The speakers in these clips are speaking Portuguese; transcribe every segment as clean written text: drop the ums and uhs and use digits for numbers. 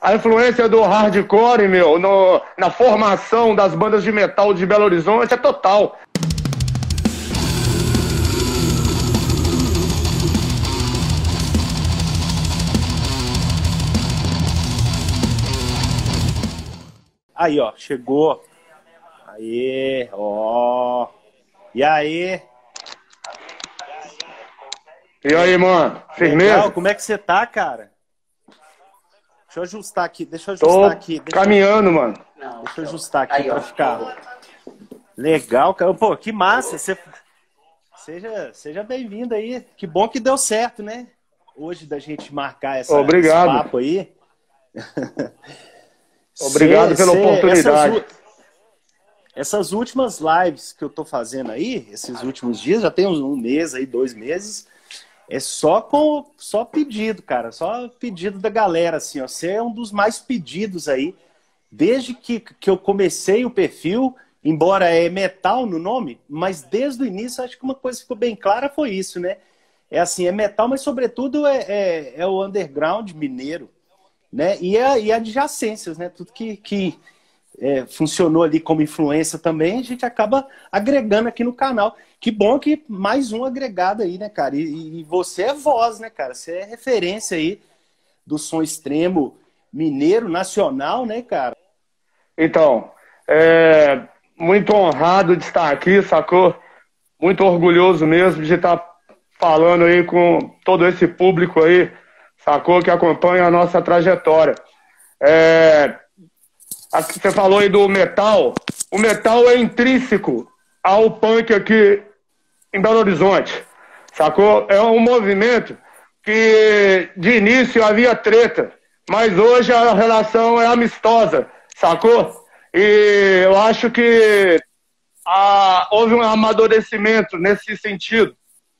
a influência do hardcore, meu, na formação das bandas de metal de Belo Horizonte é total. Aí, ó, chegou. Aí, ó. E aí? E aí, mano? Firmeza? Legal, como é que você tá, cara? Deixa eu ajustar aqui, Caminhando, mano. Deixa eu ajustar aqui pra ficar. Legal, cara. Pô, que massa. Seja bem-vindo aí. Que bom que deu certo, né? Hoje da gente marcar esse papo aí. Obrigado pela oportunidade. Essas últimas lives que eu tô fazendo aí, esses últimos dias, já tem um mês aí, 2 meses, é só pedido, cara. Só pedido da galera, assim, ó. Você é um dos mais pedidos aí. Desde que eu comecei o perfil, embora é metal no nome, mas desde o início, acho que uma coisa que ficou bem clara foi isso, né? É assim, é metal, mas sobretudo é o underground mineiro, né? E adjacências, né? Tudo que funcionou ali como influência também, a gente acaba agregando aqui no canal. Que bom que mais um agregado aí, né, cara? E você é voz, né, cara? Você é referência aí do som extremo mineiro, nacional, né, cara? Então, muito honrado de estar aqui, sacou? Muito orgulhoso mesmo de estar falando aí com todo esse público aí, sacou? Que acompanha a nossa trajetória. Você falou aí do metal. O metal é intrínseco ao punk aqui em Belo Horizonte, sacou? É um movimento que de início havia treta, mas hoje a relação é amistosa, sacou? E eu acho que houve um amadurecimento nesse sentido.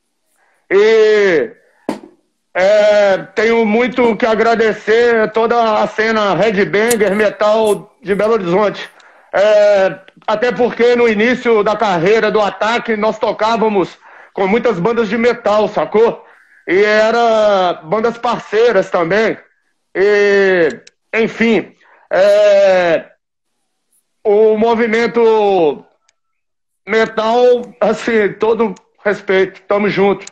E tenho muito que agradecer a toda a cena headbanger metal de Belo Horizonte. Até porque no início da carreira do Ataque nós tocávamos com muitas bandas de metal, sacou? E era bandas parceiras também. E, enfim, o movimento metal, assim, todo respeito, tamo junto.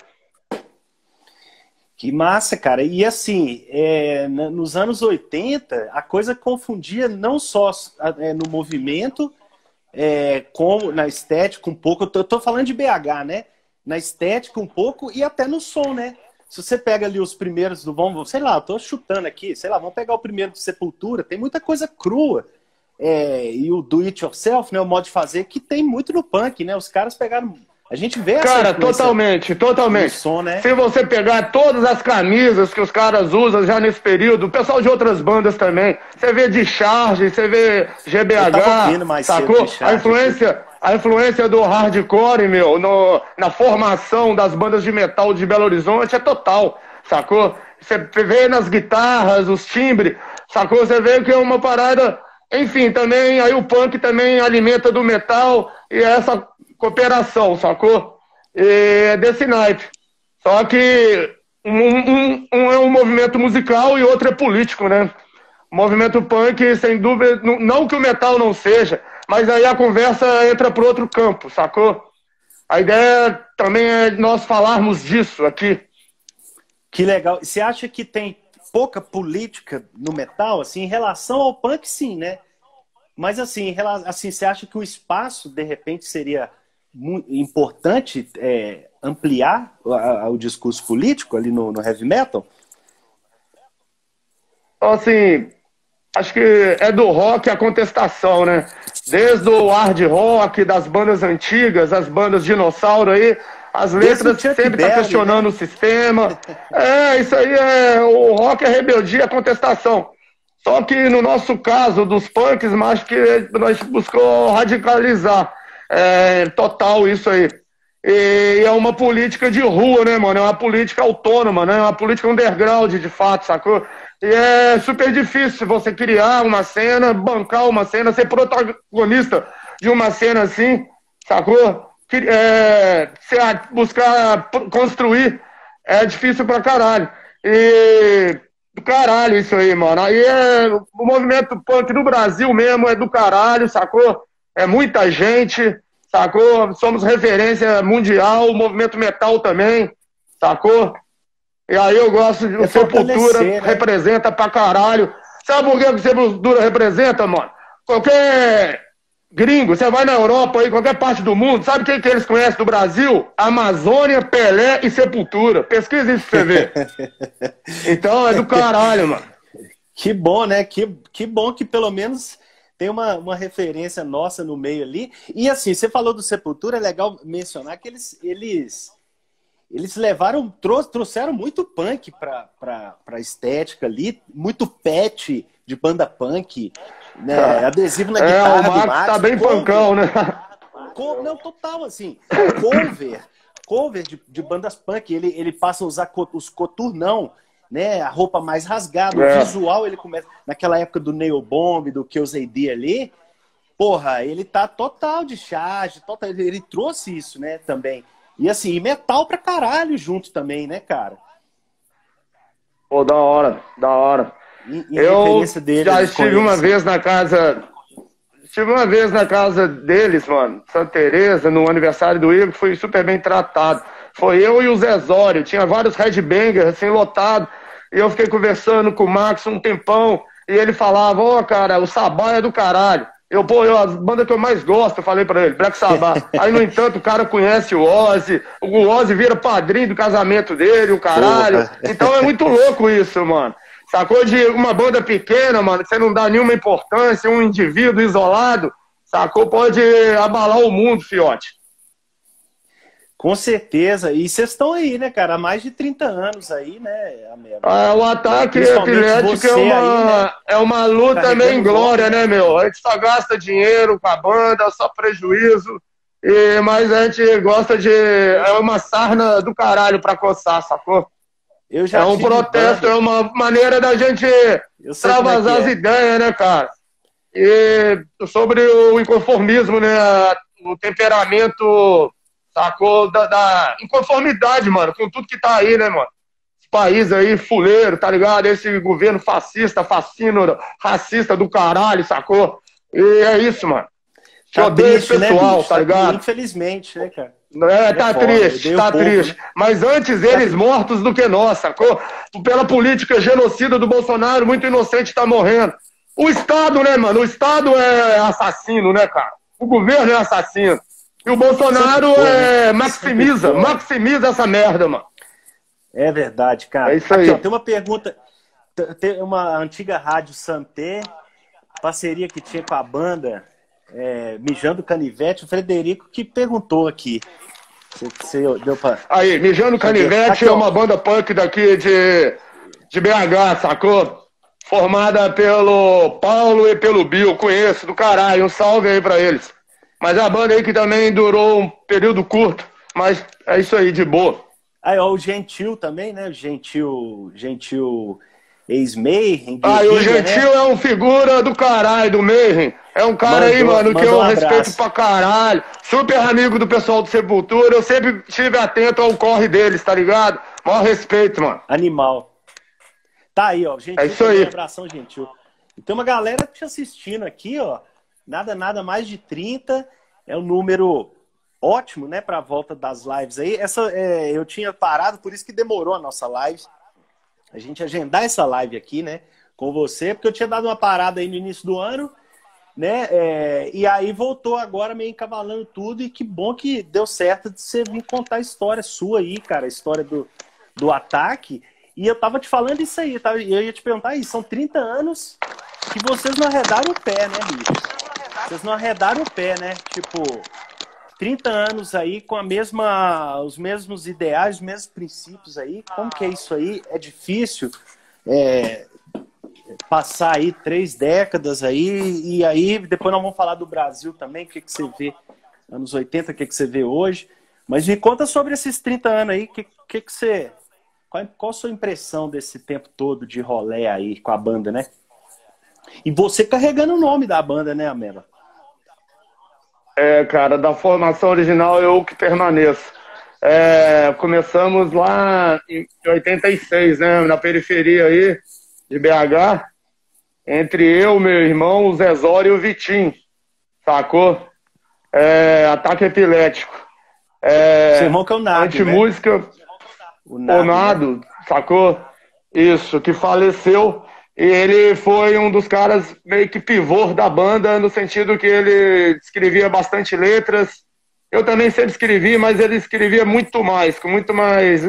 Que massa, cara. E assim, nos anos 80, a coisa confundia não só no movimento, como na estética um pouco. Eu tô falando de BH, né? Na estética um pouco e até no som, né? Se você pega ali os primeiros sei lá, eu tô chutando aqui, sei lá, vamos pegar o primeiro do Sepultura, tem muita coisa crua. E o do it yourself, né? O modo de fazer, que tem muito no punk, né? Os caras pegaram... A gente vê essa Cara, totalmente. Som, né? Se você pegar todas as camisas que os caras usam já nesse período, o pessoal de outras bandas também, você vê Discharge, você vê GBH, sacou? A influência do hardcore, meu, na formação das bandas de metal de Belo Horizonte é total, sacou? Você vê nas guitarras, os timbres, sacou? Você vê que é uma parada... Enfim, também, aí o punk também alimenta do metal e essa cooperação, sacou? E é desse naipe. Só que um é um movimento musical e outro é político, né? O movimento punk, sem dúvida, não que o metal não seja, mas aí a conversa entra para outro campo, sacou? A ideia também é nós falarmos disso aqui. Que legal. Você acha que tem pouca política no metal, assim, em relação ao punk, sim, né? Mas assim, você acha que o espaço, de repente, seria importante ampliar o discurso político ali no heavy metal? Assim, acho que é do rock a contestação, né? Desde o hard rock, das bandas antigas, as bandas dinossauro aí, as letras sempre tá questionando, né? O sistema. Isso aí o rock é rebeldia, é contestação. Só que no nosso caso, dos punks, acho que nós buscamos radicalizar total isso aí. E é uma política de rua, né, mano? É uma política autônoma, né? É uma política underground, de fato, sacou? E é super difícil você criar uma cena, bancar uma cena, ser protagonista de uma cena assim, sacou? Buscar construir é difícil pra caralho. E do caralho isso aí, mano. Aí o movimento punk no Brasil mesmo é do caralho, sacou? É muita gente, sacou? Somos referência mundial, o movimento metal também, sacou? E aí eu gosto de... O Sepultura, né? Representa pra caralho. Sabe por que o Sepultura representa, mano? Qualquer gringo, você vai na Europa aí, qualquer parte do mundo, sabe quem que eles conhecem do Brasil? Amazônia, Pelé e Sepultura. Pesquisa isso pra você ver. Então é do caralho, mano. Que bom, né? Que bom que pelo menos tem uma referência nossa no meio ali. E assim, você falou do Sepultura, é legal mencionar que eles trouxeram muito punk pra estética ali, muito patch de banda punk, né? Adesivo na guitarra o Max tá bem punkão, né? Não, total, assim, cover de bandas punk, ele passa a usar os coturnão, né? A roupa mais rasgada, o visual, ele começa, naquela época do Nail Bomb, do Kills AD ali, porra, ele tá total de charge, ele trouxe isso, né, também. E assim, e metal pra caralho junto também, né, cara? Pô, da hora, da hora. Eu já estive uma vez na casa... Estive uma vez na casa deles, mano, Santa Teresa, no aniversário do Igor, fui super bem tratado. Foi eu e o Zé Zório, tinha vários headbangers, assim, lotado. E eu fiquei conversando com o Max um tempão, e ele falava, cara, o Sabá é do caralho. A banda que eu mais gosto, eu falei pra ele, Black Sabbath. Aí, no entanto, o cara conhece o Ozzy vira padrinho do casamento dele, o caralho. Porra. Então é muito louco isso, mano. Sacou? De uma banda pequena, mano, que você não dá nenhuma importância, um indivíduo isolado, sacou? Pode abalar o mundo, fiote. Com certeza. E vocês estão aí, né, cara? Há mais de 30 anos aí, né, Américo? O Ataque Epilético é uma luta meio em glória, né, meu? A gente só gasta dinheiro com a banda, só prejuízo. Mas a gente gosta de... É uma sarna do caralho pra coçar, sacou? É um protesto, é uma maneira da gente extravasar as ideias, né, cara? E sobre o inconformismo, né? O temperamento... Sacou? Da inconformidade, mano, com tudo que tá aí, né, mano? Esse país aí, fuleiro, tá ligado? Esse governo fascista, fascino, racista do caralho, sacou? E é isso, mano. Tá odeio esse pessoal, né, tá ligado? Infelizmente, né, cara? Tá triste, tá triste. Né? Mas antes eles mortos do que nós, sacou? Pela política genocida do Bolsonaro, muito inocente tá morrendo. O Estado, né, mano? O Estado é assassino, né, cara? O governo é assassino. E o Bolsonaro maximiza essa merda, mano. É verdade, cara. É isso aí. Aqui, ó, tem uma pergunta. Tem uma antiga rádio Santé, parceria que tinha com a banda Mijando Canivete, o Frederico que perguntou aqui. Você deu pra... Aí, Mijando Canivete aqui, é uma banda punk daqui de BH, sacou? Formada pelo Paulo e pelo Bill, conheço do caralho. Um salve aí pra eles. Mas é a banda aí que também durou um período curto. Mas é isso aí, de boa. Aí, ó, o Gentil também, né? Gentil ex-Mayhem. O Gentil, né? É um figura do caralho, do Mayhem. É um cara aí, mano, que eu respeito pra caralho. Super amigo do pessoal do Sepultura. Eu sempre estive atento ao corre deles, tá ligado? Maior respeito, mano. Animal. Tá aí, ó. Gentil, é isso aí. Um abração, Gentil. E tem uma galera te assistindo aqui, ó. Nada mais de 30. É um número ótimo, né, para a volta das lives aí. Eu tinha parado, por isso que demorou a nossa live. A gente agendar essa live aqui, né, com você, porque eu tinha dado uma parada aí no início do ano, né, e aí voltou agora meio encavalando tudo, e que bom que deu certo de você vir contar a história sua aí, cara, a história do Ataque. E eu tava te falando isso aí, tá? Eu ia te perguntar aí, são 30 anos que vocês não arredaram o pé, né, bicho? Vocês não arredaram o pé, né? Tipo, 30 anos aí com os mesmos ideais, os mesmos princípios aí. Como que é isso aí? É difícil passar aí 3 décadas aí. E aí, depois nós vamos falar do Brasil também. O que você vê anos 80, o que você vê hoje. Mas me conta sobre esses 30 anos aí. Qual a sua impressão desse tempo todo de rolê aí com a banda, né? E você carregando o nome da banda, né, Amela? Cara, da formação original eu que permaneço. Começamos lá em 86, né, na periferia aí, de BH, entre eu, meu irmão, o Zezório e o Vitinho, sacou? Ataque Epilético. Seu irmão que é o Nado, Antimúsica, né? O Nado, né? Sacou? Isso, que faleceu. E ele foi um dos caras meio que pivô da banda, no sentido que ele escrevia bastante letras. Eu também sempre escrevi, mas ele escrevia muito mais, com muito mais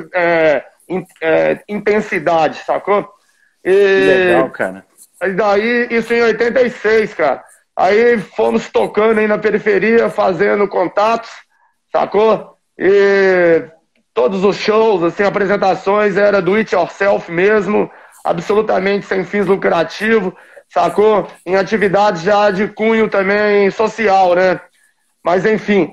intensidade, sacou? Que legal, cara. E daí, isso em 86, cara. Aí fomos tocando aí na periferia, fazendo contatos, sacou? E todos os shows, assim, apresentações, era do it yourself mesmo, absolutamente sem fins lucrativos, sacou? Em atividades já de cunho também social, né? Mas, enfim,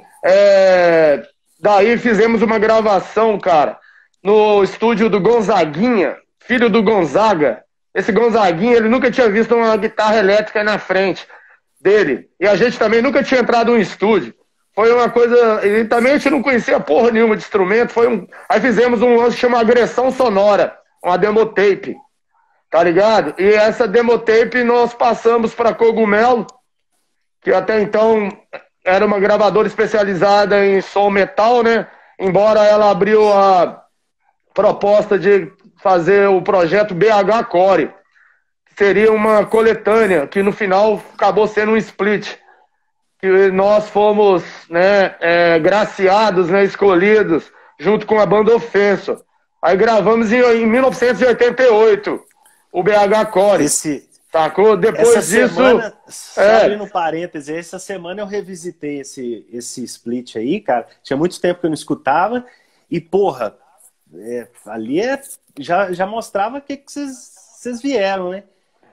daí fizemos uma gravação, cara, no estúdio do Gonzaguinha, filho do Gonzaga. Esse Gonzaguinha, ele nunca tinha visto uma guitarra elétrica aí na frente dele. E a gente também nunca tinha entrado em um estúdio. Foi uma coisa... E também a gente não conhecia porra nenhuma de instrumento. Aí fizemos um lance que chama Agressão Sonora, uma demotape, tá ligado? E essa demotape nós passamos para Cogumelo, que até então era uma gravadora especializada em som metal, né? Embora ela abriu a proposta de fazer o projeto BH Core, que seria uma coletânea, que no final acabou sendo um split, que nós fomos, né, graciados, né, escolhidos, junto com a banda Ofenso. Aí gravamos em 1988 o BH Core. Sacou? Depois disso... Semana, só abrindo parênteses, essa semana eu revisitei esse split aí, cara. Tinha muito tempo que eu não escutava. E, porra, ali já mostrava o que vocês vieram, né?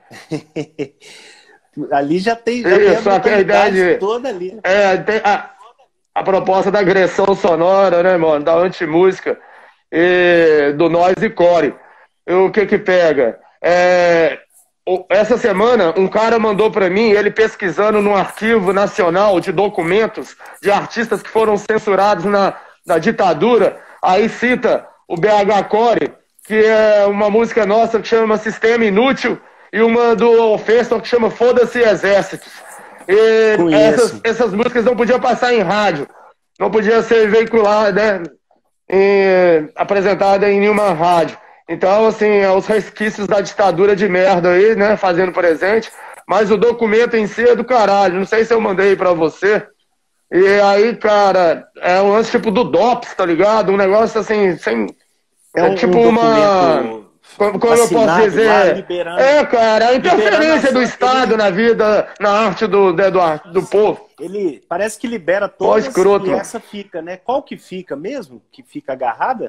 Ali já tem a idade toda ali. Tem a proposta da agressão sonora, né, mano? Da antimúsica e do noise core. E o que pega? Essa semana, um cara mandou para mim, ele pesquisando no Arquivo Nacional de Documentos de artistas que foram censurados na ditadura, aí cita o BH Core, que é uma música nossa que chama Sistema Inútil, e uma do Ofenso que chama Foda-se Exércitos. E essas músicas não podiam passar em rádio, não podia ser veiculada, né, apresentada em nenhuma rádio. Então, assim, os resquícios da ditadura de merda aí, né, fazendo presente, mas o documento em si é do caralho, não sei se eu mandei pra você. E aí, cara, é um lance tipo do DOPS, tá ligado? Um negócio assim, tipo uma... Como eu posso dizer? Cara, a interferência do Estado na vida, na arte do povo. Ele parece que libera todas e essa fica, né? Qual que fica mesmo? Que fica agarrada?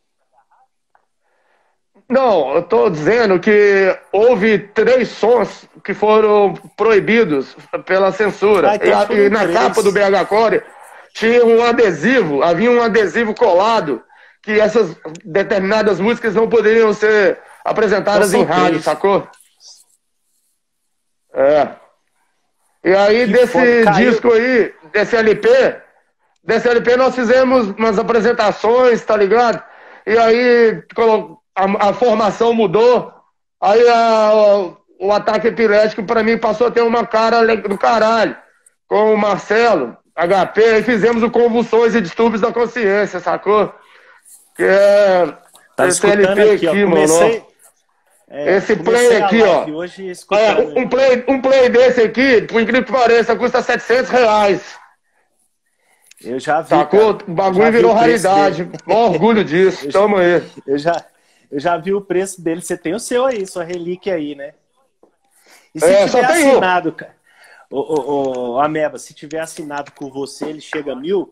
Não, eu tô dizendo que houve 3 sons que foram proibidos pela censura. E na capa do BH Core tinha um adesivo, havia um adesivo colado que essas determinadas músicas não poderiam ser apresentadas em rádio, sacou? E aí, desse disco aí, desse LP nós fizemos umas apresentações, tá ligado? E aí a formação mudou, aí o Ataque Epilético pra mim passou a ter uma cara do caralho, com o Marcelo, HP, aí fizemos o Convulsões e Distúrbios da Consciência, sacou? Que esse LP aqui, mano. Esse play aqui, ó. Hoje, um play desse aqui, por incrível que pareça, custa R$700. Eu já vi. Sacou? O bagulho virou raridade. Mó orgulho disso. Tamo aí. Eu já vi o preço dele. Você tem o seu aí, sua relíquia aí, né? E se tiver assinado, cara. Ô, Ameba, se tiver assinado por você, ele chega a 1.000?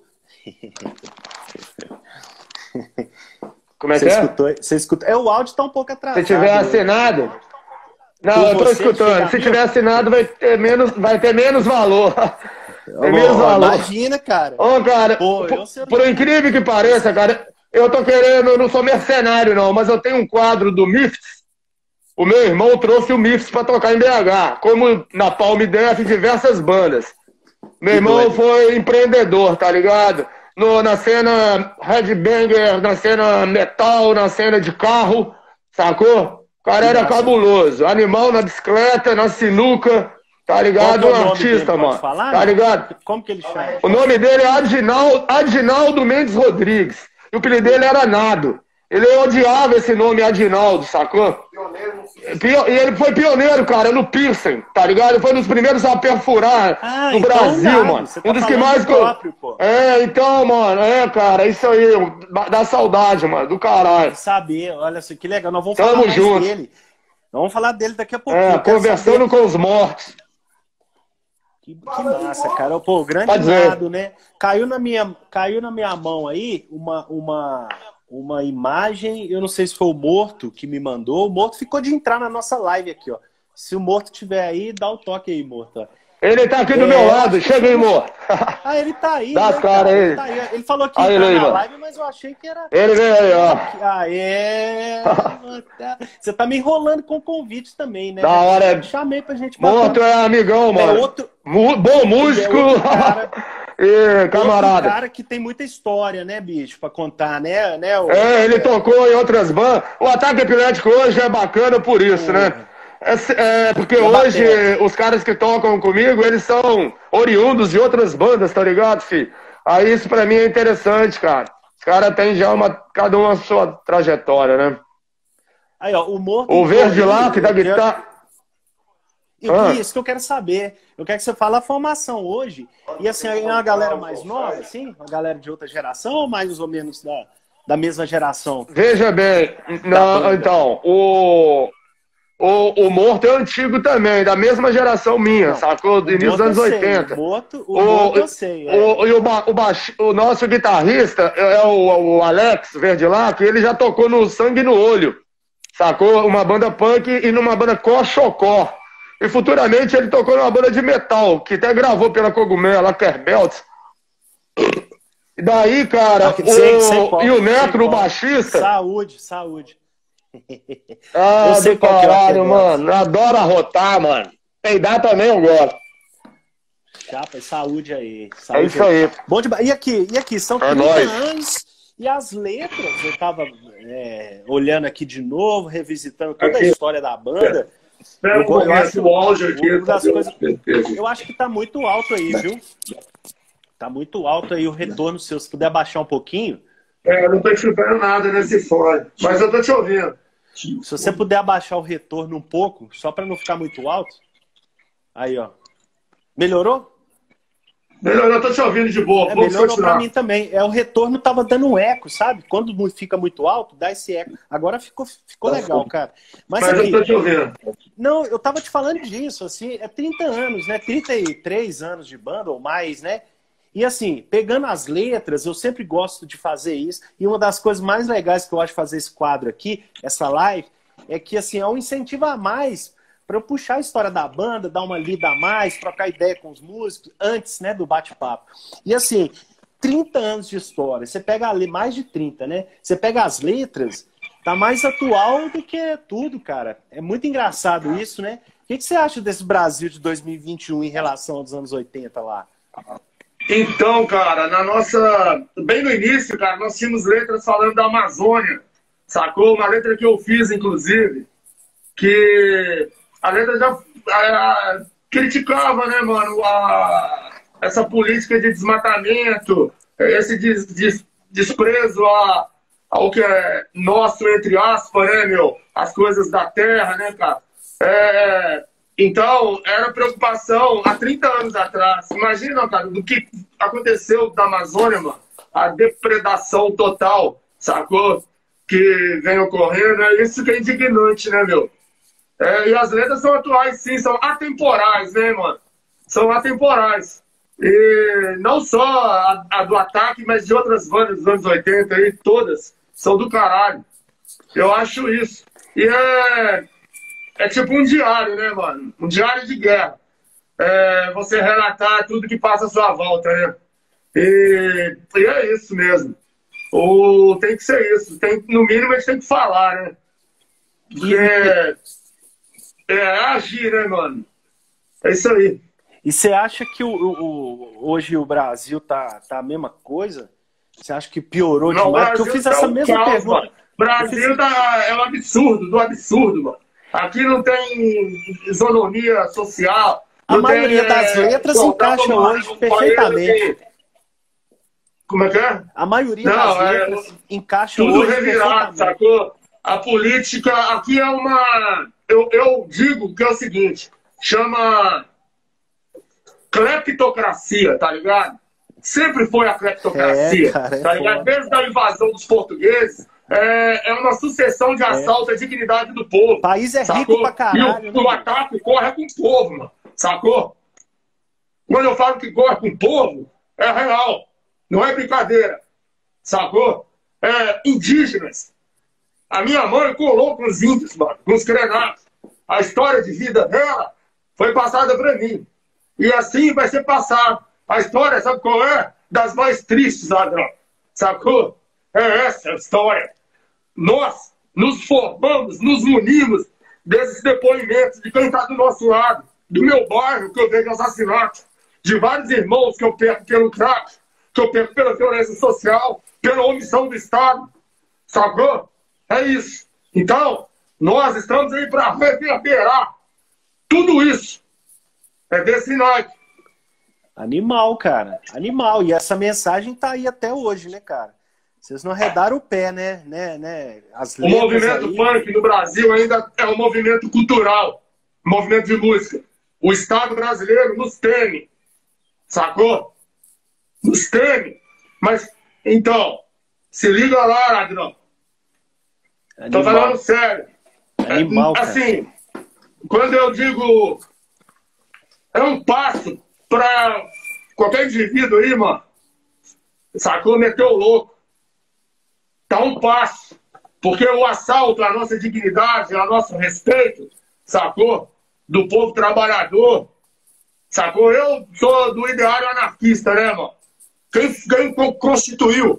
Como é que é? Você escutou? O áudio tá um pouco atrasado. Se tiver assinado... Não, eu tô escutando. Se tiver assinado, vai ter menos valor. Imagina, cara. Cara, por incrível que pareça, cara, eu não sou mercenário, não, mas eu tenho um quadro do Mifts. O meu irmão trouxe o Mifts pra tocar em BH, como na Palm Def e diversas bandas. Meu irmão foi empreendedor, tá ligado? Na cena headbanger, na cena metal, na cena de carro, sacou? O cara era cabuloso. Animal na bicicleta, na sinuca, tá ligado? Um artista, mano. Falar, tá ligado? Como que ele chama? O nome dele é Adinaldo Mendes Rodrigues. E o apelido dele era Nado. Ele odiava esse nome Adinaldo, sacou? E ele foi pioneiro, cara, no piercing, tá ligado? Ele foi um dos primeiros a perfurar no então Brasil, mano. Tá um dos que mais... próprio, pô. Então, mano, cara, isso aí, dá saudade, mano, do caralho. Saber, olha assim, que legal, nós vamos falar mais dele. Nós vamos falar dele daqui a pouquinho. Conversando com os mortos. Que massa, cara. Pô, grande Nado, né? Caiu na minha mão aí uma imagem, eu não sei se foi o Morto que me mandou. O Morto ficou de entrar na nossa live aqui, ó. Se o Morto estiver aí, dá o toque aí, Morto. Ele tá aqui do meu lado, chega aí, Morto. Ele tá aí, dá, né, cara? Ele tá aí. Ele falou que ia na live, mas eu achei que era... Ele veio aí, ó. Você tá me enrolando com convite também, né? Da hora. Eu chamei pra gente bater. Morto é amigão, mano. Bom músico. E camarada. Outro cara que tem muita história, né, bicho, pra contar, né? Ele tocou em outras bandas. O Ataque Epilético hoje é bacana por isso, né? Porque hoje os caras que tocam comigo, eles são oriundos de outras bandas, tá ligado, filho? Aí isso pra mim é interessante, cara. Os caras têm já cada uma a sua trajetória, né? Aí, ó, o Morto... O Verde lá, que dá guitarra... Isso que eu quero saber. Eu quero que você fale a formação hoje. E assim, é uma galera mais nova, assim? Uma galera de outra geração ou mais ou menos da mesma geração? Veja bem, então, o Morto é antigo também, da mesma geração minha, sacou? Do início dos anos 80. O Morto eu sei. O nosso guitarrista é o Alex Verde lá, que ele já tocou no Sangue no Olho, sacou? Uma banda punk e numa banda Cochocó. E futuramente ele tocou numa banda de metal, que até gravou pela Cogumelo, a Kerbelt. E daí, cara, e o Neto, o baixista... Saúde. Eu sei qual caralho, mano. Adoro arrotar, mano. Peidar também eu gosto. Chapa, saúde aí. É isso aí. Bom demais. E aqui, são 30 anos e as letras, eu tava olhando aqui de novo, revisitando toda a história da banda. Eu acho o áudio aqui. Eu acho que tá muito alto aí, viu? Tá muito alto aí o retorno seu. Se puder baixar um pouquinho. Eu não tô escutando nada nesse fone, mas eu tô te ouvindo. Se você puder abaixar o retorno um pouco, só para não ficar muito alto. Aí, ó. Melhorou? Melhorou, eu tô te ouvindo de boa. Melhorou para mim também. O retorno tava dando um eco, sabe? Quando fica muito alto, dá esse eco. Agora ficou legal, cara. Mas aqui, eu tô te ouvindo. Não, eu tava te falando disso, assim, 30 anos, né? 33 anos de banda ou mais, né? E assim, pegando as letras, eu sempre gosto de fazer isso. E uma das coisas mais legais que eu acho de fazer esse quadro aqui, essa live, é que assim, é um incentivo a mais para eu puxar a história da banda, dar uma lida a mais, trocar ideia com os músicos, antes, né, do bate-papo. E assim, 30 anos de história, você pega mais de 30, né? Você pega as letras, tá mais atual do que tudo, cara. É muito engraçado isso, né? O que você acha desse Brasil de 2021 em relação aos anos 80 lá? Então, cara, bem no início, cara, nós tínhamos letras falando da Amazônia, sacou? Uma letra que eu fiz, inclusive, que a letra já criticava, né, mano, essa política de desmatamento, esse desprezo ao que é nosso, entre aspas, né, meu? As coisas da terra, né, cara? Então, era preocupação há 30 anos atrás. Imagina, cara, do que aconteceu da Amazônia, mano. A depredação total, sacou? Que vem ocorrendo. É isso que é indignante, né, meu? E as letras são atuais, sim. São atemporais, né, mano? São atemporais. E não só a do Ataque, mas de outras bandas dos anos 80 aí, todas. São do caralho. Eu acho isso. E é tipo um diário, né, mano? Um diário de guerra. Você relatar tudo que passa à sua volta, né? E é isso mesmo. Tem que ser isso. No mínimo, a gente tem que falar, né? Porque agir, né, mano? É isso aí. E você acha que hoje o Brasil tá a mesma coisa? Você acha que piorou demais? Porque eu fiz essa mesma pergunta. Brasil é um absurdo, do absurdo, mano. Aqui não tem isonomia social. A maioria das letras encaixa hoje perfeitamente. Como é que é? A maioria das letras encaixa tudo hoje revirado, sacou? A política aqui é uma... Eu digo que é o seguinte, chama cleptocracia, tá ligado? Sempre foi a cleptocracia, tá ligado? Desde a invasão dos portugueses, é uma sucessão de assalto à dignidade do povo. O país é rico pra caralho. E o ataque corre com o povo, mano, sacou? Quando eu falo que corre com o povo, é real. Não é brincadeira, sacou? Indígenas. A minha mãe colou com os índios, mano, com os crenados. A história de vida dela foi passada para mim. E assim vai ser passado. A história, sabe qual é? Das mais tristes, ladrão. Sacou? É essa a história. Nós nos formamos, nos munimos desses depoimentos de quem está do nosso lado. Do meu bairro, que eu vejo assassinato. De vários irmãos que eu perco pelo tráfico, que eu perco pela violência social, pela omissão do Estado. Sacou? É isso. Então, nós estamos aí para reverberar tudo isso. É desse naipe. Animal, cara. Animal. E essa mensagem tá aí até hoje, né, cara? Vocês não arredaram o pé, né? As o movimento aí... punk no Brasil ainda é um movimento cultural. Um movimento de música. O Estado brasileiro nos teme. Sacou? Nos teme. Mas, então, se liga lá, ladrão. Tô falando sério. Animal, assim, quando eu digo é um passo pra qualquer indivíduo aí, mano, sacou? Meteu o louco. Tá um passo. Porque o assalto à nossa dignidade, ao nosso respeito, sacou? Do povo trabalhador, sacou? Eu sou do ideário anarquista, né, mano? Quem constituiu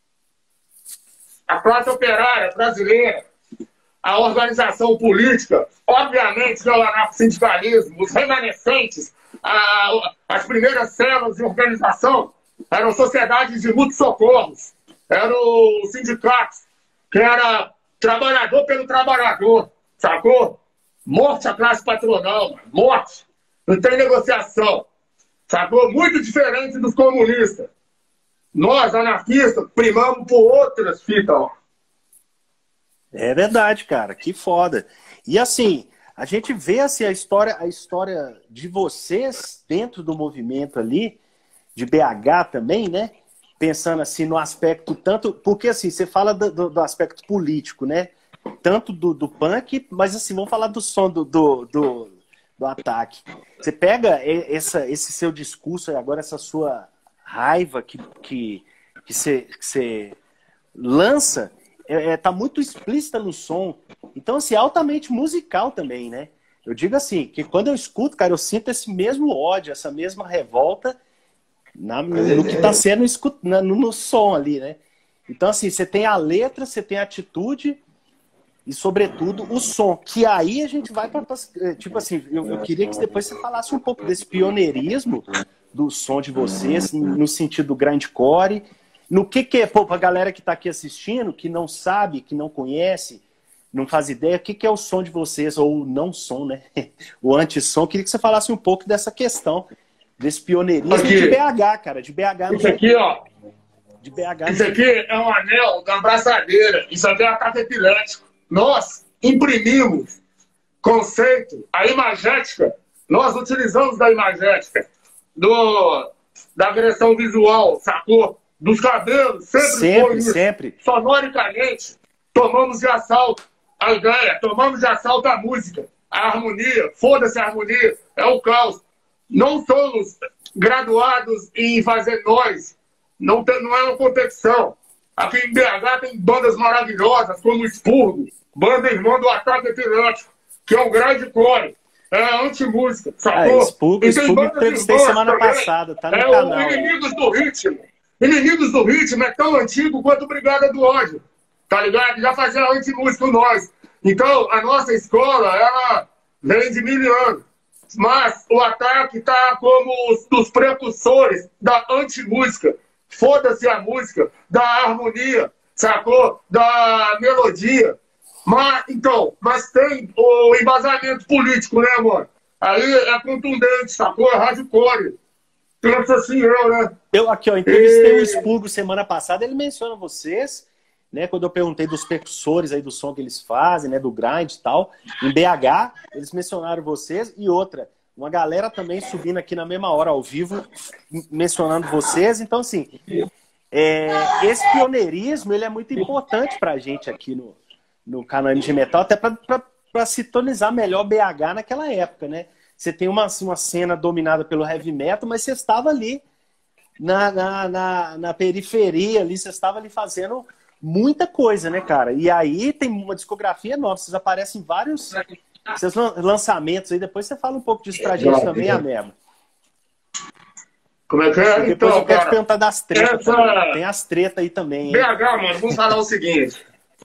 a classe operária brasileira, a organização política, obviamente que é o anarcossindicalismo, os remanescentes, as primeiras células de organização eram sociedades de muitos socorros, eram os sindicatos, que era trabalhador pelo trabalhador, sacou? Morte à classe patronal, morte, não tem negociação, sacou? Muito diferente dos comunistas. Nós, anarquistas, primamos por outras fitas, ó. É verdade, cara. Que foda. E assim, a gente vê assim, a história de vocês dentro do movimento ali, de BH também, né? Pensando assim no aspecto tanto... Porque assim, você fala do aspecto político, né? Tanto do punk, mas assim, vamos falar do som do ataque. Você pega esse seu discurso agora, essa sua raiva que você lança, tá muito explícita no som. Então, assim, é altamente musical também, né? Eu digo assim, que quando eu escuto, cara, eu sinto esse mesmo ódio, essa mesma revolta no que está sendo no som ali, né? Então, assim, você tem a letra, você tem a atitude e, sobretudo, o som. Que aí a gente vai para... Tipo assim, eu queria que depois você falasse um pouco desse pioneirismo do som de vocês, no sentido do grindcore. No que é, pô, pra galera que tá aqui assistindo, que não sabe, que não conhece, não faz ideia, o que é o som de vocês, ou o não som, né? O anti-som. Queria que você falasse um pouco dessa questão, desse pioneirismo aqui, de BH, cara. De BH. Isso aqui, ó. De BH. Isso aqui é um anel da abraçadeira. Isso aqui é um ataque epilético. Nós imprimimos conceito, a imagética. Nós utilizamos da imagética, da agressão visual, sacou? Dos cabelos, sempre. Sonoricamente, tomamos de assalto a ideia, tomamos de assalto a música, a harmonia, foda-se a harmonia, é o caos. Não somos graduados em fazer nós, não é uma competição. Aqui em BH tem bandas maravilhosas, como o Expurgo, banda irmã do Ataque Epilético, que é um grande core. É anti-música, sacou? Expurgo entrevistei semana passada, tá no canal. O Inimigos do Ritmo. Inimigos do Ritmo é tão antigo quanto Brigada do Ódio, tá ligado? Já fazia anti-música com nós. Então, a nossa escola, ela vem de 1000 anos. Mas o Ataque tá como os precursores da anti-música. Foda-se a música, da harmonia, sacou? Da melodia. Mas tem o embasamento político, né, mano? Aí é contundente, sacou? É hardcore. Pensa assim, né? Eu aqui, ó, entrevistei o Spurgo semana passada, ele menciona vocês, né? Quando eu perguntei dos percussores aí do som que eles fazem, né? Do grind e tal. Em BH, eles mencionaram vocês. E outra, uma galera também subindo aqui na mesma hora ao vivo, mencionando vocês. Então, assim, esse pioneirismo, ele é muito importante pra gente aqui no canal MG Metal, até pra sintonizar melhor BH naquela época, né? Você tem uma cena dominada pelo heavy metal, mas você estava ali na periferia, ali, você estava ali fazendo muita coisa, né, cara? E aí tem uma discografia nova, vocês aparecem em vários seus lançamentos aí, depois você fala um pouco disso pra gente também, a mesma. Como é que é? Depois então, eu quero te perguntar das tretas. Tem as tretas aí também, hein? BH, mano, vamos falar o seguinte.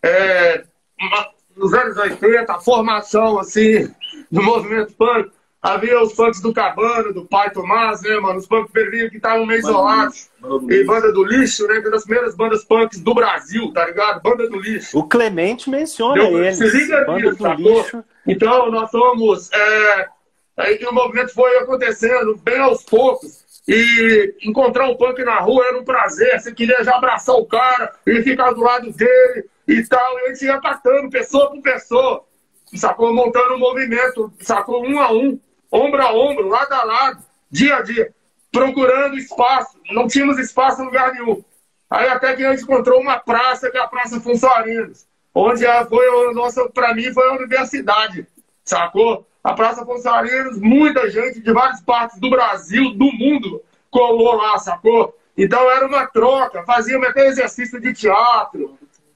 Nos anos 80, a formação, assim, do movimento punk, havia os punks do Cabana, do Pai Tomás, né, mano? Os punks berlinhos que estavam meio isolados. E Banda do Lixo, né? Que é uma das primeiras bandas punks do Brasil, tá ligado? Banda do Lixo. O Clemente menciona eles. Se liga Banda nisso, do Lixo. Então, nós somos... Aí que o movimento foi acontecendo bem aos poucos. E encontrar um punk na rua era um prazer. Você queria já abraçar o cara e ficar do lado dele e tal. E a gente ia catando pessoa por pessoa. Sacou? Montando um movimento. Sacou? Um a um. Ombro a ombro, lado a lado, dia a dia, procurando espaço. Não tínhamos espaço em lugar nenhum. Aí até que a gente encontrou uma praça, que é a Praça Afonso Arinos, onde para mim foi a universidade, sacou? A Praça Afonso Arinos, muita gente de várias partes do Brasil, do mundo, colou lá, sacou? Então era uma troca, fazíamos até exercício de teatro.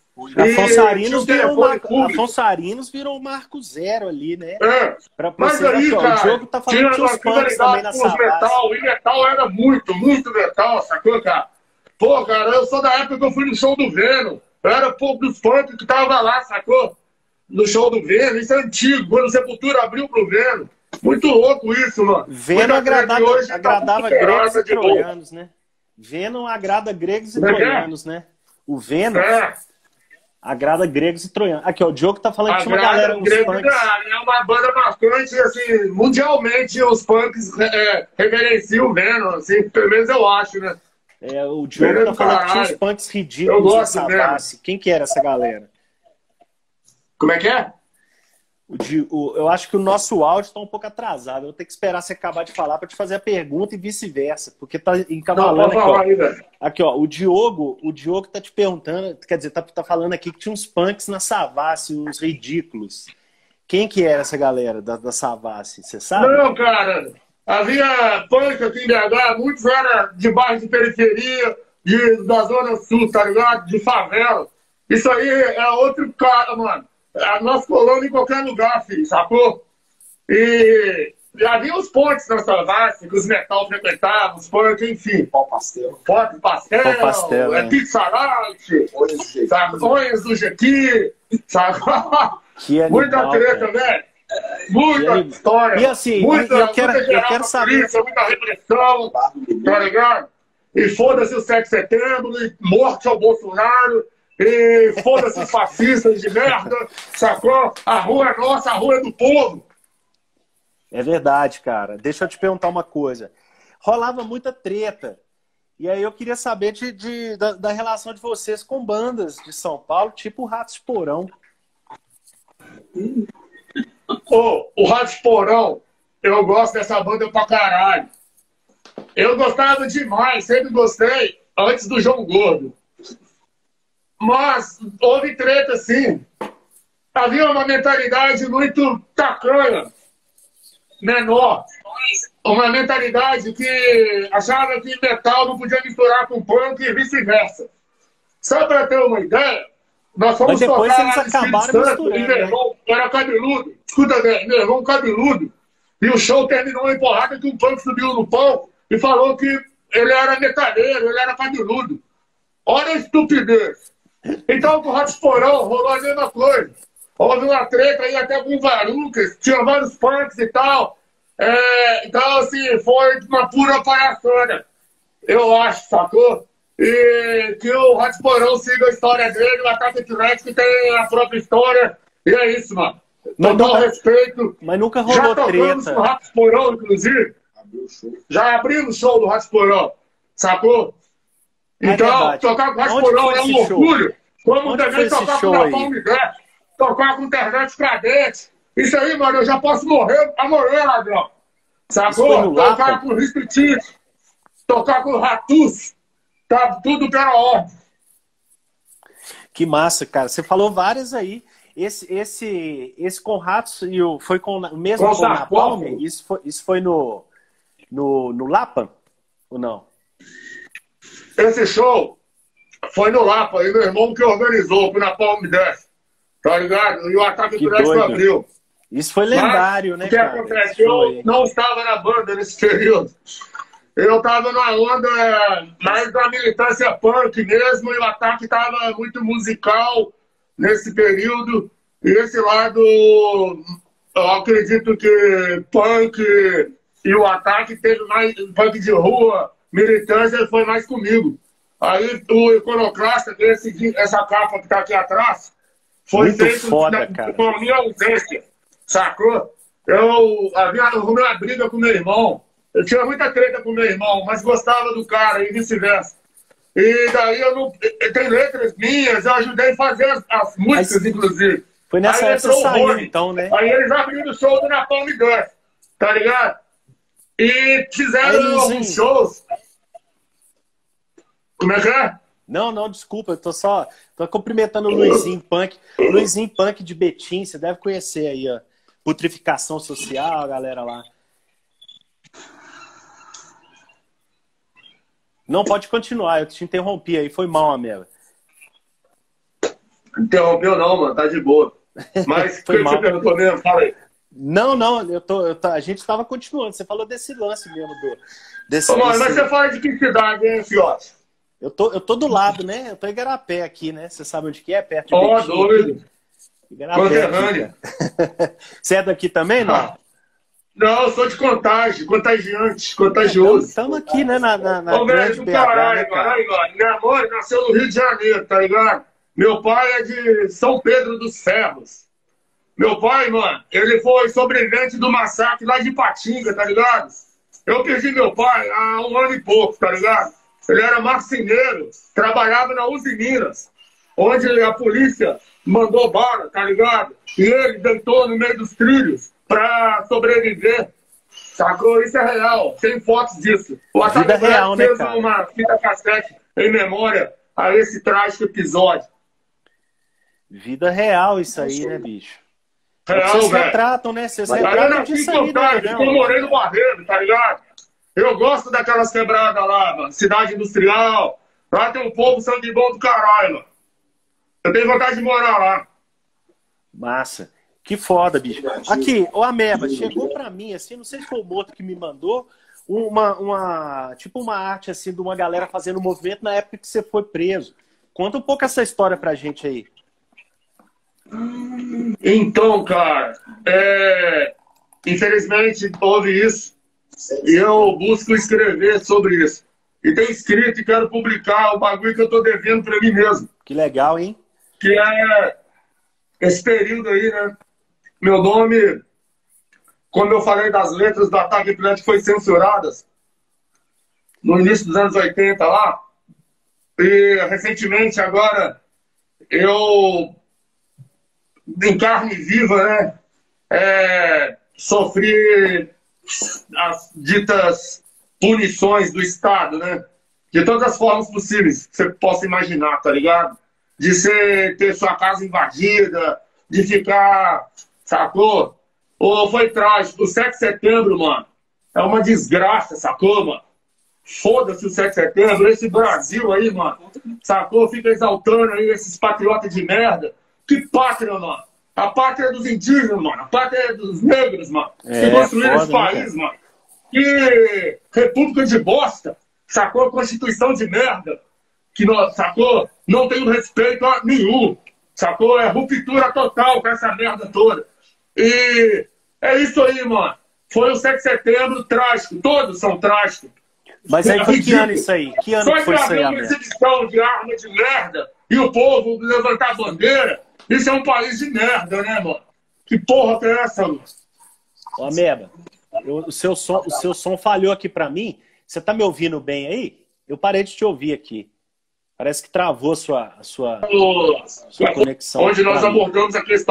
Afonso Arinos virou o Marco Zero ali, né? Mas aí, cara, o Diogo tá falando que os punks também na metal, e metal era muito metal, sacou, cara? Pô, cara, eu sou da época que eu fui no show do Venom. Eu era pouco dos funk que tava lá, sacou? No show do Venom, isso é antigo, quando o Sepultura abriu pro Venom. Muito louco isso, mano. Venom agradava gregos e troianos, né? Venom agrada gregos e troianos, né? O Venom... agrada gregos e troianos. Aqui, ó, o Diogo tá falando que tinha uma galera, uns punks. É uma banda marcante, assim, mundialmente os punks reverenciam o Venom, assim, pelo menos eu acho, né? O Diogo tá falando que tinha uns punks ridículos nessa base. Quem que era essa galera? Como é que é? Eu acho que o nosso áudio tá um pouco atrasado. Eu vou ter que esperar você acabar de falar para te fazer a pergunta e vice-versa, porque tá encavalando aqui, ó. O Diogo tá te perguntando, quer dizer, tá falando aqui que tinha uns punks na Savassi, uns ridículos. Quem que era essa galera da Savassi? Você sabe? Não, cara. Havia punk aqui em BH, muitos eram de bairro de periferia, da Zona Sul, tá ligado? De favela. Isso aí é outro cara, mano. Nós colamos em qualquer lugar, filho, sacou? E havia os pontes na Savassi, que os metal frequentavam, os punk, enfim. Pau pastel. Pau pastel, pizza light, onhas do Jequi, sacou? Muita treta, velho. Muita história. E assim, eu quero saber... Polícia, muita repressão, tá ligado? E foda-se o 7 de setembro, e morte ao Bolsonaro... E foda-se os fascistas de merda, sacou? A rua é nossa, a rua é do povo. É verdade, cara. Deixa eu te perguntar uma coisa. Rolava muita treta. E aí eu queria saber da relação de vocês com bandas de São Paulo, tipo o Ratos de Porão. O Ratos de Porão, eu gosto dessa banda pra caralho. Eu gostava demais, sempre gostei, antes do João Gordo. Mas houve treta, sim. Havia uma mentalidade muito tacanha, menor. Uma mentalidade que achava que metal não podia misturar com punk e vice-versa. Só para ter uma ideia, nós fomos tocar lá no Espírito Santo e meu irmão era cabeludo. Escuta, meu irmão cabeludo. E o show terminou em porrada que um punk subiu no palco e falou que ele era metaleiro, ele era cabeludo. Olha a estupidez. Então, com o Ratos Porão, rolou a mesma coisa. Houve uma treta aí até com o Varucas, tinha vários punks e tal. Então, assim, foi uma pura palhaçada. Eu acho, sacou? E que o Ratos Porão siga a história dele, o Ataque Atlético tem a própria história. E é isso, mano. Total respeito. Mas nunca rolou treta. Já tocamos no Ratos Porão, inclusive. Já abrimos o show do Ratos Porão. Sacou? Então, tocar com o Ratos Porão é um orgulho. Como também tocar com o Napalm Death, tocar com o Internet Cadete. Isso aí, mano, eu já posso morrer ladrão. Sacou? Tocar com o Restritivo, tocar com o Ratus. Tá tudo pela ordem. Que massa, cara. Você falou várias aí. Esse com Ratos foi com o mesmo com o Napalm? Isso foi no Lapa? Ou não? Esse show foi no Lapa, e meu irmão que organizou, com o Napalm Death. Tá ligado? E o Ataque Atlético abriu. Isso foi lendário, né, cara? O que acontece? Eu não estava na banda nesse período. Eu estava na onda mais da militância punk mesmo, e o Ataque estava muito musical nesse período. E esse lado, eu acredito que punk e o Ataque teve mais punk de rua, militância foi mais comigo. Aí o Iconoclasta, essa capa que está aqui atrás, foi muito feito foda, cara. Com a minha ausência, sacou? Eu arrumei uma briga com meu irmão. Eu tinha muita treta com meu irmão, mas gostava do cara e vice-versa. E daí eu não... Tem letras minhas, eu ajudei a fazer as músicas, inclusive. Foi nessa época que saiu, então, né? Aí eles abriram o show do Napalm Death, tá ligado? E fizeram alguns shows. Como é que é? Não, desculpa, eu tô cumprimentando o Luizinho Punk. Luizinho Punk de Betim, você deve conhecer aí, ó. Putrificação Social, a galera lá. Não, pode continuar, eu te interrompi aí, foi mal, Amela. Interrompeu não, mano, tá de boa. Mas o que você perguntou mesmo? Fala aí. Não, a gente estava continuando, você falou desse lance mesmo. Mas você fala de que cidade, hein, fiote? Eu tô do lado, né? Eu tô em Igarapé aqui, né? Você sabe onde que é? Perto de Betim. Doido. Igarapé. Você é daqui também, não? Não, eu sou de Contagem, contagioso. Estamos aqui, né, na grande BH, caralho, né, cara? Minha mãe nasceu no Rio de Janeiro, tá ligado? Meu pai é de São Pedro dos Ferros. Meu pai, mano, ele foi sobrevivente do massacre lá de Ipatinga, tá ligado? Eu perdi meu pai há 1 ano e pouco, tá ligado? Ele era marceneiro, trabalhava na Uzi Minas, onde a polícia mandou bala, tá ligado? E ele deitou no meio dos trilhos pra sobreviver. Sacou? Isso é real. Tem fotos disso. O Ataque real, fez uma fita cassete em memória a esse trágico episódio. Vida real isso aí, né, bicho? Real, vocês retratam, né? Vocês retratam disso aí, né? Eu morei no Barreiro, tá ligado? Eu gosto daquelas quebradas lá, mano. Cidade industrial. Lá tem um povo sangue bom do caralho, mano. Eu tenho vontade de morar lá. Massa. Que foda, bicho. Aqui, o Ameba, chegou pra mim, assim, não sei se foi o Moto que me mandou, tipo uma arte, assim, de uma galera fazendo movimento na época que você foi preso. Conta um pouco essa história pra gente aí. Então, cara, infelizmente houve isso. E eu busco escrever sobre isso. E tenho escrito e quero publicar o bagulho que eu tô devendo pra mim mesmo. Que legal, hein? Que é esse período aí, né? Meu nome, quando eu falei das letras do Ataque Atlético, foi censuradas no início dos anos 80 lá. E recentemente, agora, eu, em carne viva, né? Sofri as ditas punições do Estado, né? De todas as formas possíveis que você possa imaginar, tá ligado? De você ter sua casa invadida, de ficar, sacou? Ou foi trágico. O 7 de setembro, mano, é uma desgraça, sacou, mano? Foda-se o 7 de setembro, esse Brasil aí, mano, sacou? Fica exaltando aí esses patriotas de merda. Que pátria, mano? A pátria dos indígenas, mano. A pátria dos negros, mano. Que construíram esse país, mano. Que república de bosta. Sacou? Constituição de merda. Que, sacou? Não tem respeito a nenhum. Sacou? É ruptura total com essa merda toda. E é isso aí, mano. Foi o 7 de setembro trágico. Todos são trágicos. Mas aí foi que ano isso aí? Que ano que foi isso aí, América? Exibição de arma de merda e o povo levantar a bandeira. Isso é um país de merda, né, mano? Que porra que é essa, mano? Ô, Ameba, o seu som falhou aqui pra mim. Você tá me ouvindo bem aí? Eu parei de te ouvir aqui. Parece que travou a sua conexão. Onde nós abordamos a questão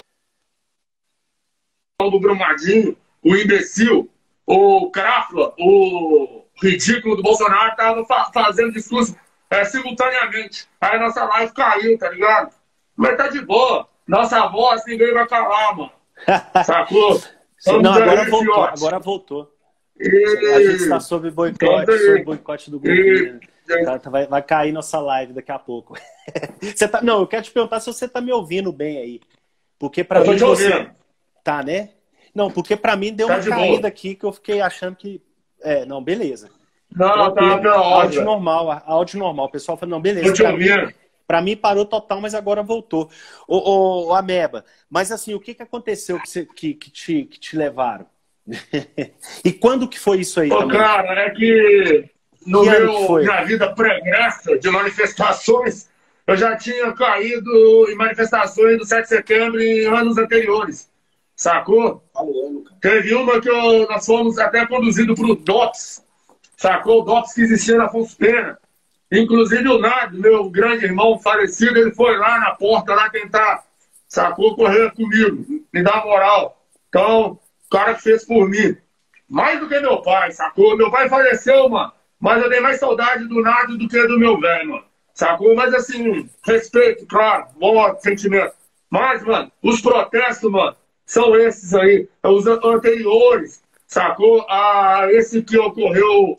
do Brumadinho, o imbecil, o Crafla, o ridículo do Bolsonaro estava fazendo discurso simultaneamente. Aí nossa live caiu, tá ligado? Mas tá de boa. Nossa voz ninguém vai calar, mano. Sacou? Não, agora voltou. A gente está sob boicote do governo. Vai cair nossa live daqui a pouco. Não, eu quero te perguntar se você tá me ouvindo bem aí. Porque para mim você... Tá, né? Não, porque para mim deu uma caída aqui que eu fiquei achando que... Não, beleza. Não, tá áudio normal. Áudio normal. O pessoal falou, não, beleza. Pra mim parou total, mas agora voltou. Ô, Ameba, mas assim, o que aconteceu que te levaram? E quando que foi isso aí também? Cara, é que minha vida pregressa de manifestações, eu já tinha caído em manifestações do 7 de setembro em anos anteriores. Sacou? Teve uma que nós fomos até conduzidos para o DOPS. Sacou? O DOPS que existia na Afonso Pena. Inclusive o Nado, meu grande irmão falecido, ele foi lá na porta lá tentar, sacou, correr comigo, me dar moral. Então, o cara fez por mim. Mais do que meu pai, sacou? Meu pai faleceu, mano. Mas eu dei mais saudade do Nado do que do meu velho, mano. Sacou? Mas assim, respeito, claro, bom sentimento. Mas, mano, os protestos, mano, são esses aí. Os anteriores, sacou? A esse que ocorreu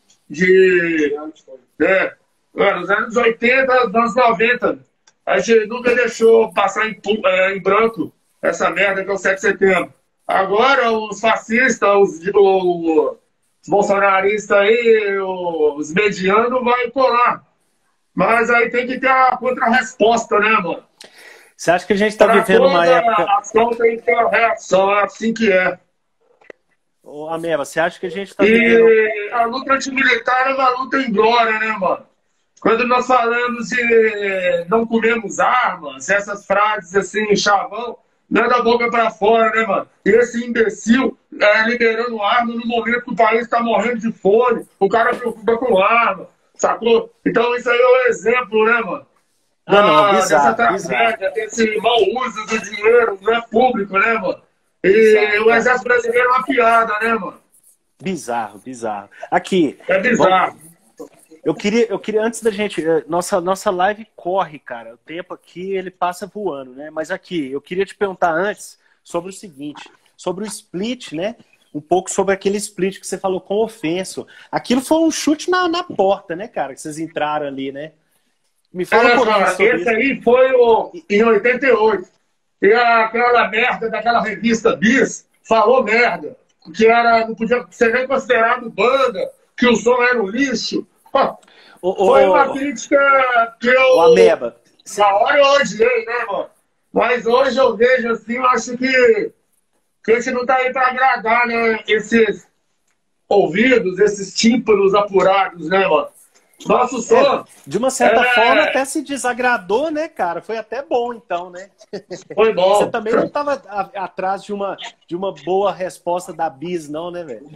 nos anos 80, nos anos 90. A gente nunca deixou passar em branco essa merda que é o 7 de setembro. Agora os fascistas, os bolsonaristas aí, os medianos vai colar. Mas aí tem que ter a contra-resposta, né, mano? Você acha que a gente está vivendo uma época... A ação tem que ter uma reação, é assim que é. Ô, Ameba, você acha que a gente está vivendo... A luta antimilitar é uma luta em glória, né, mano? Quando nós falamos de não comemos armas, essas frases assim, chavão, não é da boca pra fora, né, mano? E esse imbecil liberando arma no momento que o país está morrendo de fome, o cara preocupa com arma, sacou? Então isso aí é um exemplo, né, mano? Dessa tragédia, desse mau uso do dinheiro, não é público, né, mano? E o exército brasileiro é uma piada, né, mano? Bizarro. Aqui. É bizarro. Eu queria, antes da gente... Nossa live corre, cara. O tempo aqui, ele passa voando, né? Mas aqui, eu queria te perguntar antes sobre o seguinte. Sobre o split, né? Um pouco sobre aquele split que você falou com ofenso. Aquilo foi um chute na porta, né, cara? Que vocês entraram ali, né? Me fala um pouquinho sobre isso. Esse aí foi em 88. E aquela merda daquela revista Bis falou merda. Que não podia ser nem considerado banda, que o som era um lixo. Foi uma crítica que eu... Ameba. Na hora eu odiei, né, mano? Mas hoje eu vejo assim, eu acho que a gente não tá aí pra agradar, né? Esses ouvidos, esses tímpanos apurados, né, mano? Nosso som... de uma certa forma até se desagradou, né, cara? Foi até bom, então, né? Foi bom. Você também não tava atrás de uma boa resposta da Bis, não, né, velho?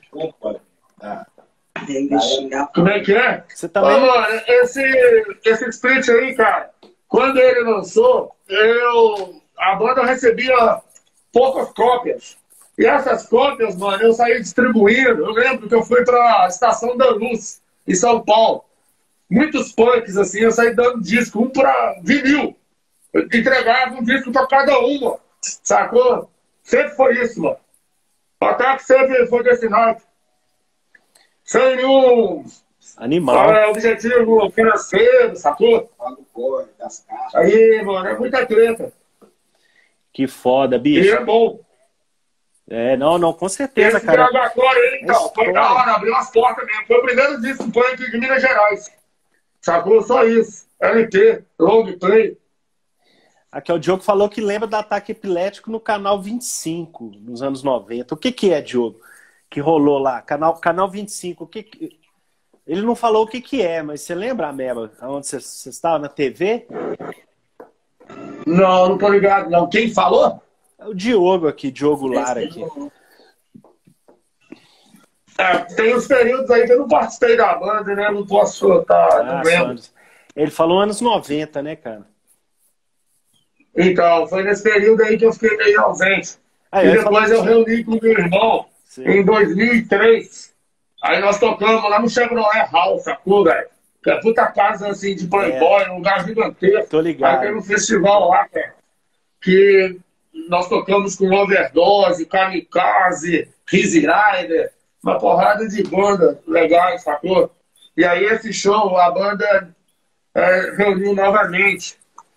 Como é que é? Você também... mano, esse split aí, cara, quando ele lançou, a banda recebia poucas cópias. E essas cópias, mano, eu saí distribuindo. Eu lembro que eu fui pra Estação da Luz, em São Paulo. Muitos punks, assim, eu saí dando disco, um pra vinil. Eu entregava um disco pra cada uma, sacou? Sempre foi isso, mano. O ataque sempre foi desse naipe. Sem nenhum objetivo financeiro, sacou? Aí, mano, é muita treta. Que foda, bicho. E é bom. Não, com certeza, esse cara. Gravatório aí, então, foi da hora, abriu as portas mesmo. Foi o primeiro disco punk de Minas Gerais. Sacou? Só isso. LP, long play. Aqui, o Diogo falou que lembra do ataque epilético no canal 25, nos anos 90. O que é, Diogo? Que rolou lá? Canal 25, o que... Ele não falou o que que é, mas você lembra, Ameba, onde você estava na TV? Não, não tô ligado, não. Quem falou? É o Diogo aqui, Diogo Lara aqui. Tem uns períodos aí que eu não participei da banda, né? Não posso estar, não lembro. Ele falou anos 90, né, cara? Então, foi nesse período aí que eu fiquei meio ausente. E depois eu reuni com o meu irmão em 2003. Aí nós tocamos lá no Chevrolet Hall, sacou, velho? Que é puta casa assim de playboy, um lugar gigantesco. Tô ligado. Aí tem um festival lá, cara, que nós tocamos com Overdose, Kamikaze, Easy Rider, uma porrada de banda legais, sacou? E aí esse show, a banda reuniu novamente.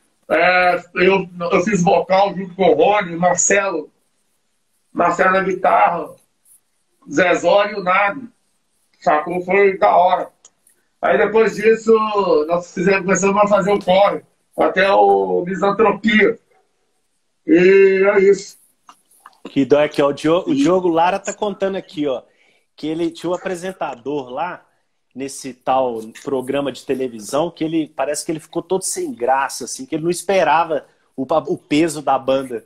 Eu fiz vocal junto com o Rony, Marcelo na guitarra, Zezório e o Nado, sacou? Foi da hora. Aí depois disso, nós começamos a fazer o corre, até o Misantropia. E é isso. Que dói aqui, ó. O Diogo Lara tá contando aqui, ó, que ele tinha um apresentador lá, nesse tal programa de televisão, que ele parece que ele ficou todo sem graça, assim, que ele não esperava o peso da banda.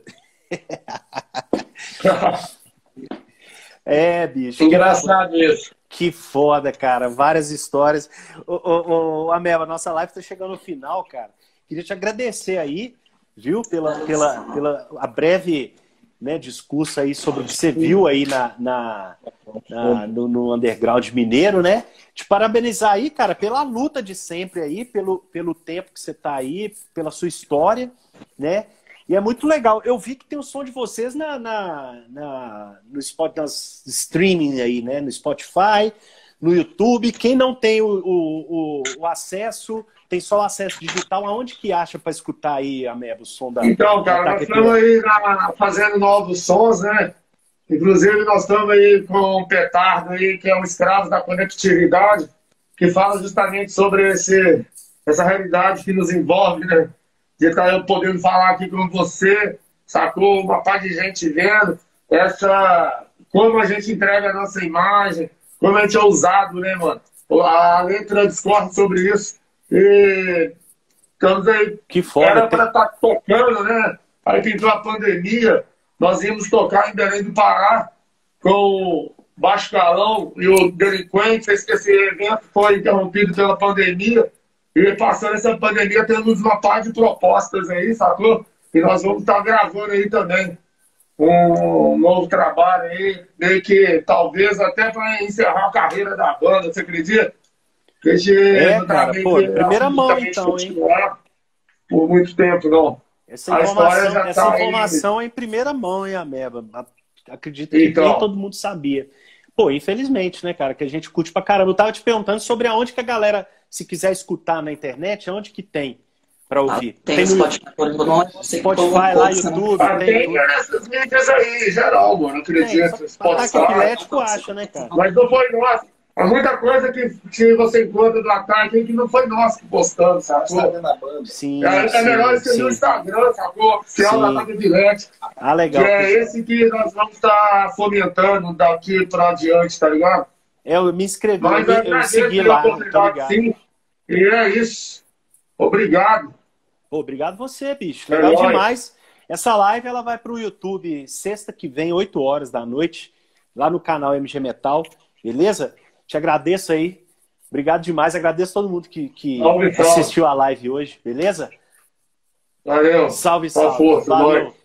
Bicho. Engraçado isso. Que foda, cara. Várias histórias. Ameba, nossa live tá chegando no final, cara. Queria te agradecer aí, viu, pela a breve, né, discurso aí sobre o que você viu aí no underground mineiro, né? Te parabenizar aí, cara, pela luta de sempre aí, pelo tempo que você tá aí, pela sua história, né? E é muito legal. Eu vi que tem o som de vocês no nas streaming aí, né? No Spotify, no YouTube. Quem não tem o acesso, tem só o acesso digital. Aonde que acha para escutar aí, Ameba, o som da... Então, cara, nós estamos aí fazendo novos sons, né? Inclusive, nós estamos aí com o Petardo aí, que é um escravo da conectividade, que fala justamente sobre essa realidade que nos envolve, né? De estar eu podendo falar aqui com você, sacou? Uma parte de gente vendo como a gente entrega a nossa imagem, como a gente é ousado, né, mano? A letra discorre sobre isso. E estamos aí. Que foda. Era para estar tocando, né? Aí pintou a pandemia, nós íamos tocar em Belém do Pará com o Baixo Calão e o Delinquente. Esse evento foi interrompido pela pandemia. E passando essa pandemia, temos uma parte de propostas aí, sacou? E nós vamos estar gravando aí também um novo trabalho aí, meio que talvez até para encerrar a carreira da banda, você acredita? Que a gente cara, pô, primeira mão então, hein? Por muito tempo, não. Essa informação é em primeira mão, hein, Ameba? Acredito que nem todo mundo sabia. Pô, infelizmente, né, cara, que a gente curte pra caramba. Eu tava te perguntando sobre aonde que a galera, se quiser escutar na internet, aonde que tem pra ouvir? Tem no Spotify, lá, YouTube. Tem nessas mídias aí, geral, mano, acredito. Spotify. Epilético acha, né, cara? Mas não foi nosso. Há muita coisa que você encontra do ataque que não foi nós que postamos, sacou? Sim, é melhor escrever no Instagram, sacou? Oficial da Ataque Epilético. Ah, legal. Que é esse que nós vamos estar fomentando daqui pra adiante, tá ligado? Eu me inscrevi, Mas eu segui lá, tá ligado? Sim. E é isso. Obrigado. Obrigado você, bicho. Legal demais. Essa live ela vai pro YouTube sexta que vem, 8 horas da noite, lá no canal MG Metal, beleza? Te agradeço aí. Obrigado demais. Agradeço todo mundo que assistiu a live hoje, beleza? Valeu. Salve. Valeu.